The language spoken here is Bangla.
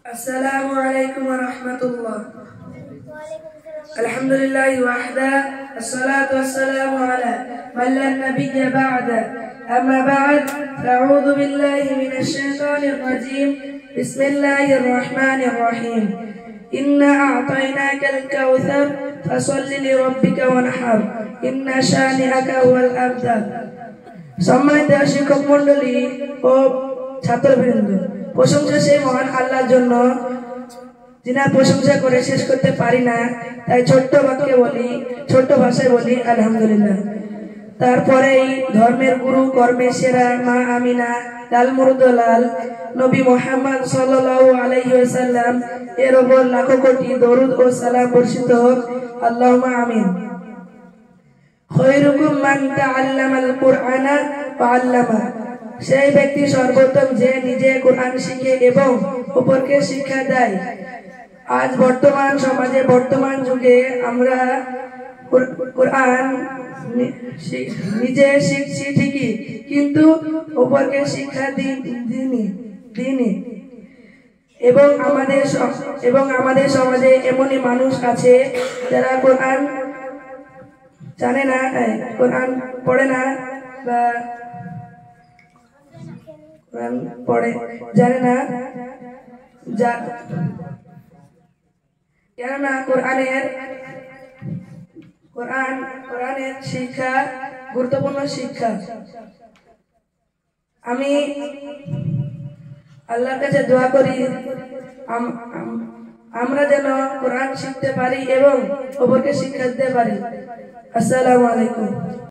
السلام عليكم ورحمة الله. الحمد لله وحده، الصلاة والسلام على من لا نبي بعده. أما بعد، أعوذ بالله من الشيطان الرجيم. بسم الله الرحمن الرحيم. إنا أعطيناك الكوثر فصل لربك وانحر إن شانئك هو الأبتر. সম্মানিত শিক্ষক মণ্ডলী ও ছাত্রবৃন্দ, প্রশংসা সেই মহান আল্লাহর জন্য যিনার প্রশংসা করে শেষ করতে পারি না, তাই ছোট্ট ভাষায় বলি আলহামদুলিল্লাহ। তারপরেই ধর্মের গুরু, কর্মের সেরা মা আমিনা লাল মুরুদলাল নবী মুহাম্মদ সাল্লাল্লাহু আলাইহি ওয়াসাল্লাম এর উপর লাখো কোটি দরুদ ও সালাম বর্ষিত হোক, আল্লাহুম্মা আমিন। খৈরুকুম মান তাআল্লামাল কুরআনা ওয়া আল্লামা। সেই ব্যক্তি সর্বোত্তম যে নিজে কোরআন শিখে এবং অপরকে শিক্ষা দেয়। আজ বর্তমান সমাজে, বর্তমান যুগে আমরা কোরআন নিজে শিখছি ঠিকই, কিন্তু অপরকে শিক্ষা দিইনি। এবং আমাদের সমাজে এমনই মানুষ আছে যারা কোরআন জানে না, কোরআন পড়ে না বা জানে না, কেননা কোরআনের শিক্ষা গুরুত্বপূর্ণ শিক্ষা। আমি আল্লাহর কাছে দোয়া করি আমরা যেন কোরআন শিখতে পারি এবং অপরকে শিক্ষা দিতে পারি। আসসালামু আলাইকুম।